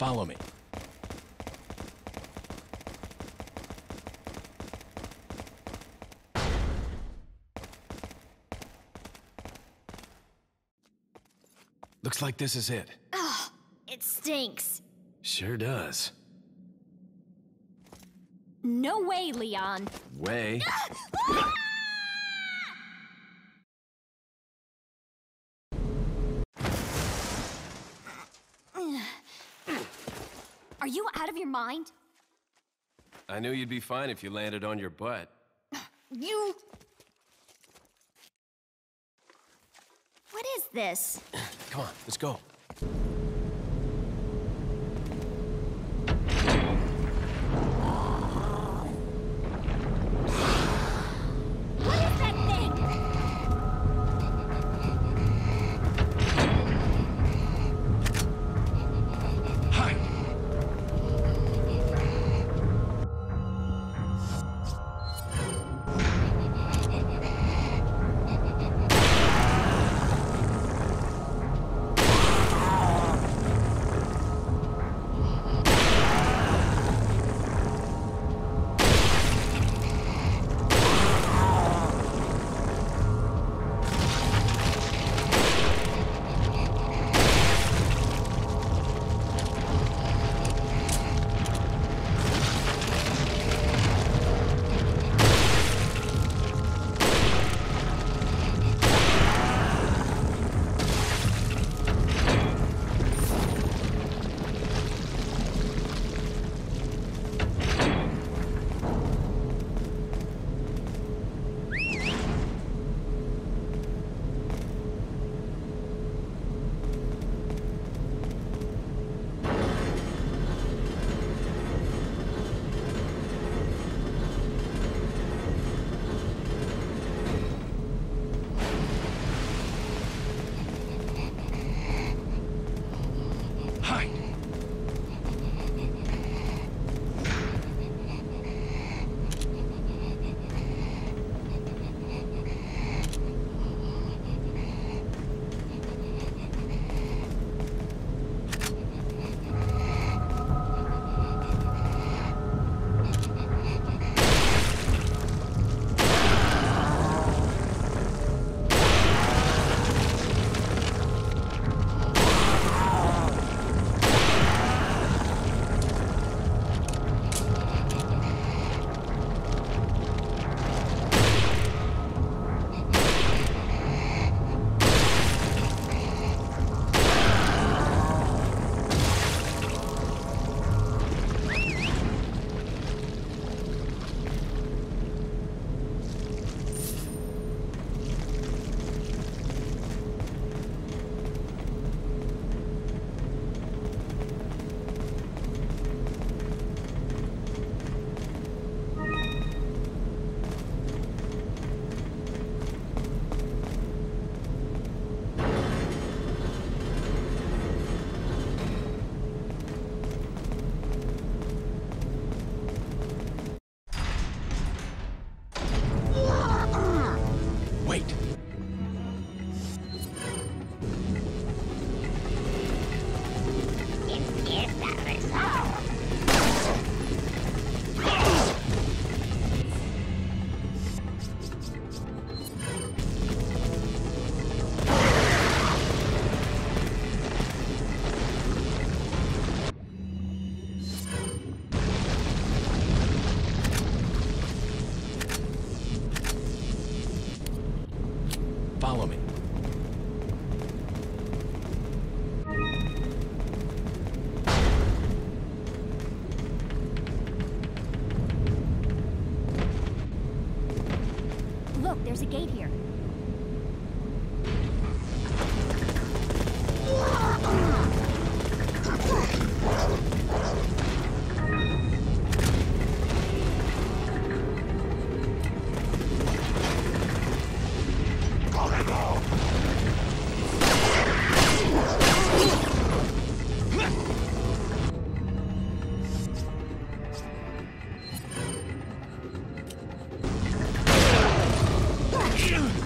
Follow me. Looks like this is it. Ugh, it stinks. Sure does. No way, Leon. Way? Are you out of your mind? I knew you'd be fine if you landed on your butt. You... What is this? Come on, let's go. What is that thing? Hi. Wait. Follow me. Look, there's a gate here. Ugh!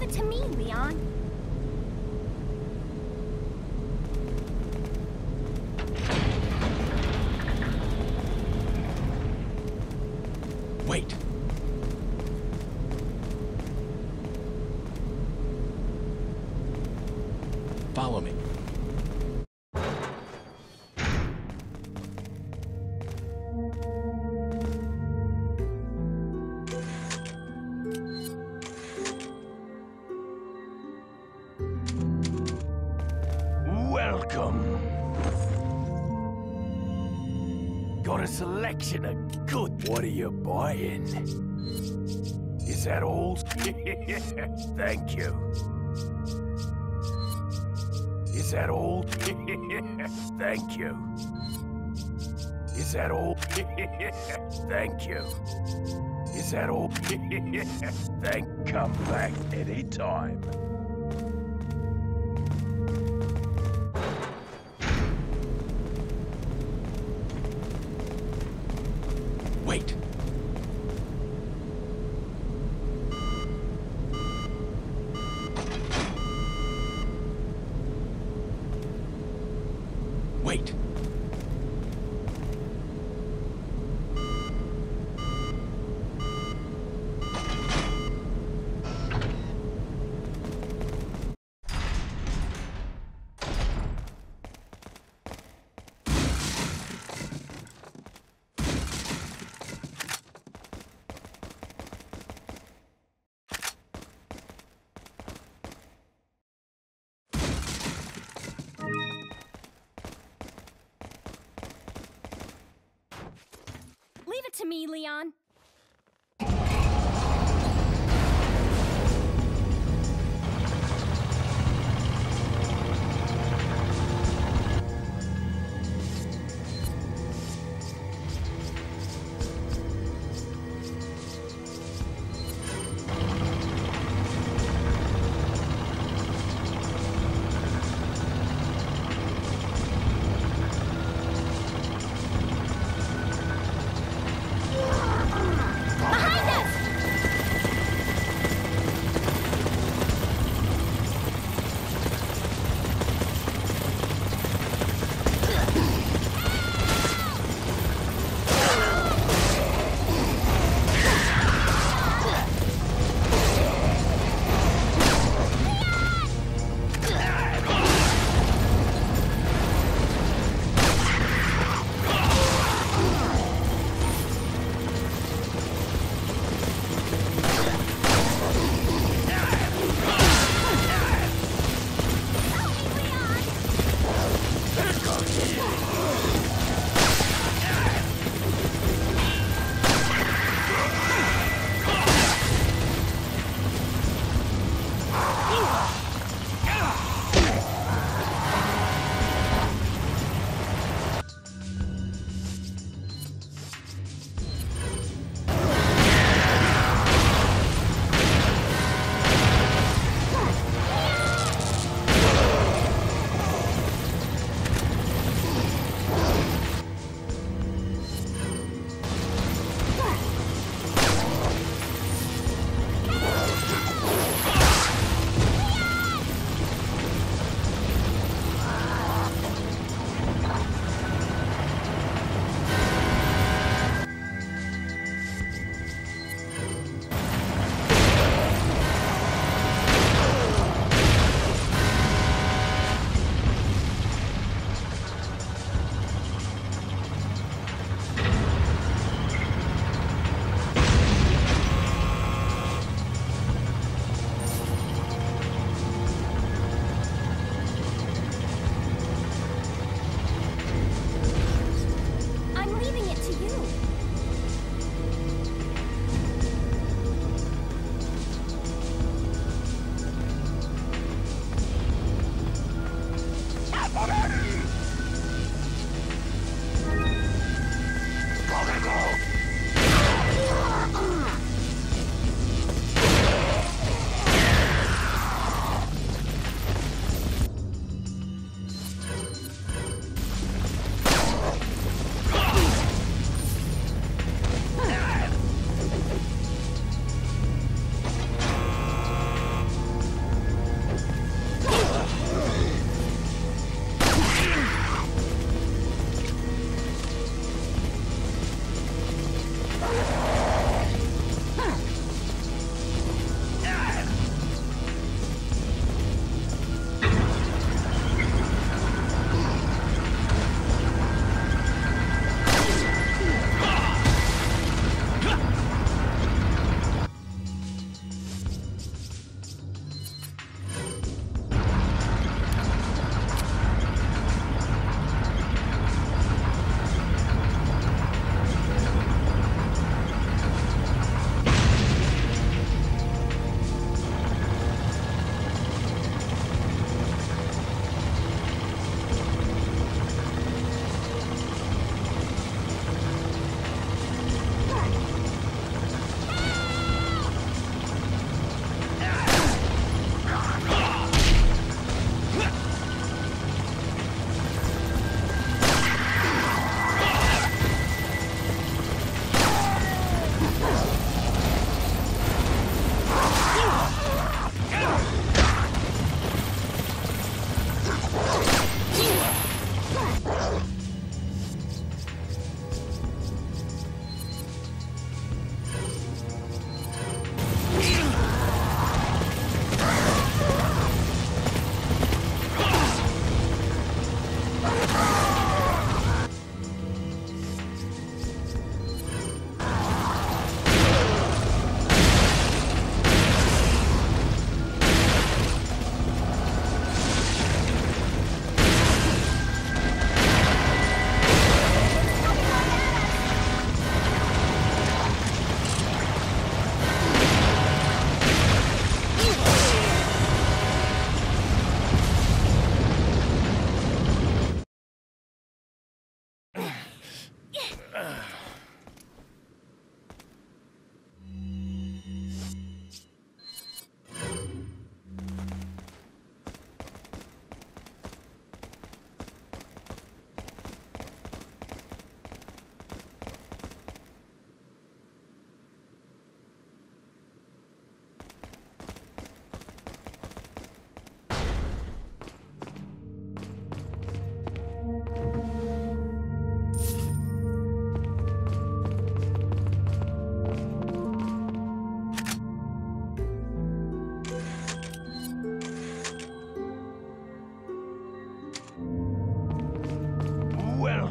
it to me, Leon. Wait. Follow me. Welcome. Got a selection of good. What are you buying? Is that all? Thank you. Is that all? Thank you. Is that all? Thank you. Is that all? Come back anytime. Wait. Wait. Leave it to me, Leon.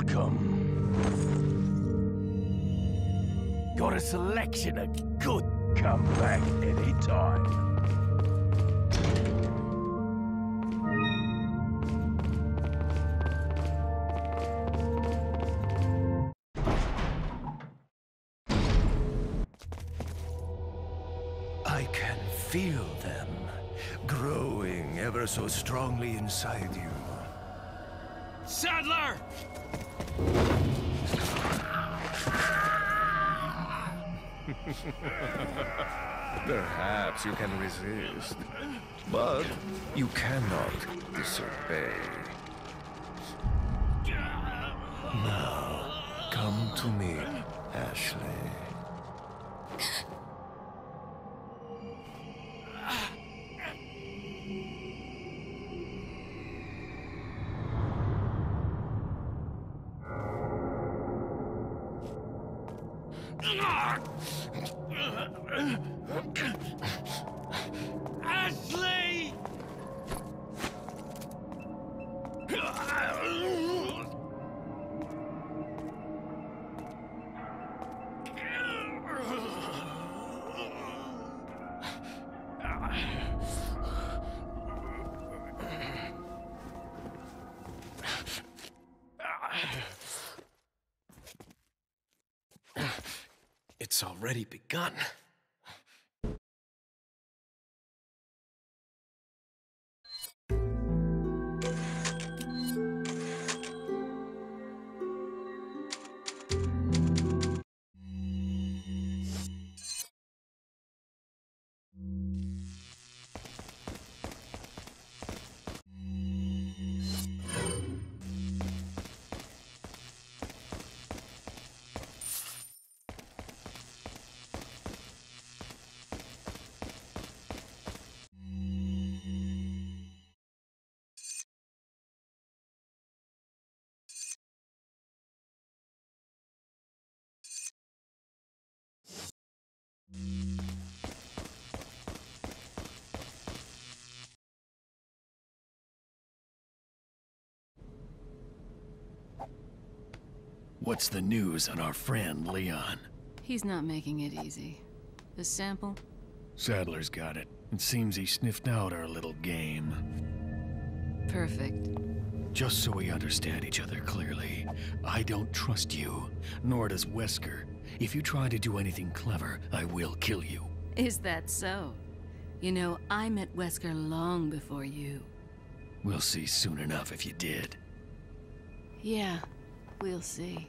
Welcome. Got a selection of good. Come back anytime. I can feel them growing ever so strongly inside you. Sadler! Perhaps you can resist, but you cannot disobey. Now, come to me, Ashley. Ashley! It's already begun. What's the news on our friend, Leon? He's not making it easy. The sample? Sadler's got it. It seems he sniffed out our little game. Perfect. Just so we understand each other clearly, I don't trust you, nor does Wesker. If you try to do anything clever, I will kill you. Is that so? You know, I met Wesker long before you. We'll see soon enough if you did. Yeah, we'll see.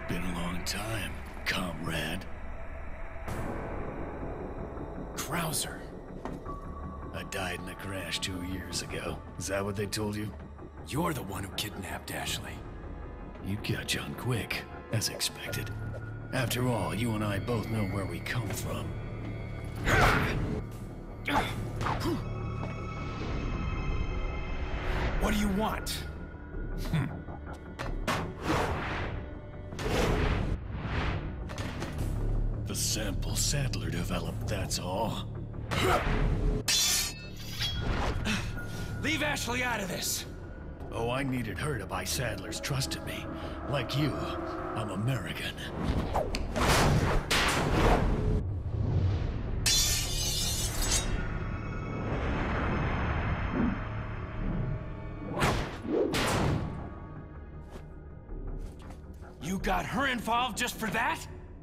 Been a long time, comrade. Krauser. I died in a crash 2 years ago. Is that what they told you? You're the one who kidnapped Ashley. You catch on quick, as expected. After all, you and I both know where we come from. What do you want? The sample Sadler developed, that's all. Leave Ashley out of this! Oh, I needed her to buy Sadler's trust in me. Like you, I'm American. You got her involved just for that?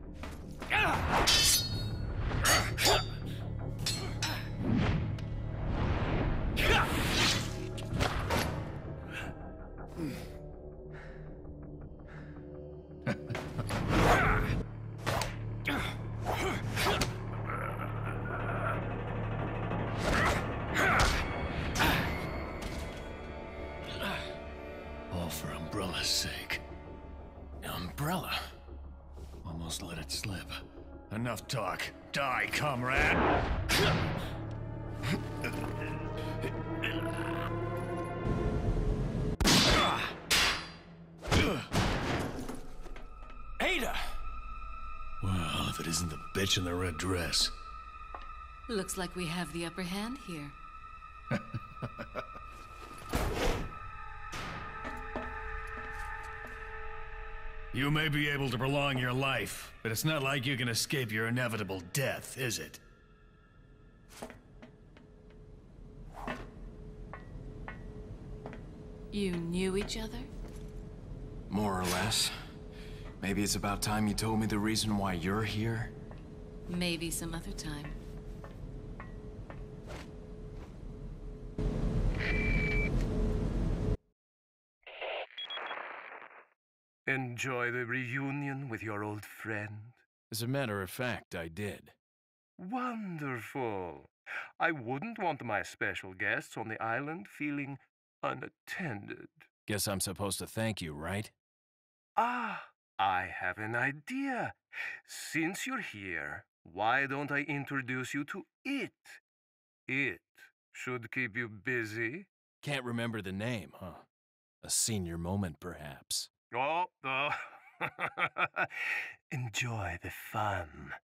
All for Umbrella's sake. Umbrella? Almost let it slip. Enough talk. Die, comrade! Ada! Well, if it isn't the bitch in the red dress. Looks like we have the upper hand here. You may be able to prolong your life, but it's not like you can escape your inevitable death, is it? You knew each other? More or less. Maybe it's about time you told me the reason why you're here. Maybe some other time. Enjoy the reunion with your old friend? As a matter of fact, I did. Wonderful. I wouldn't want my special guests on the island feeling unattended. Guess I'm supposed to thank you, right? Ah, I have an idea. Since you're here, why don't I introduce you to it? It should keep you busy. Can't remember the name, huh? A senior moment, perhaps. Oh, enjoy the fun.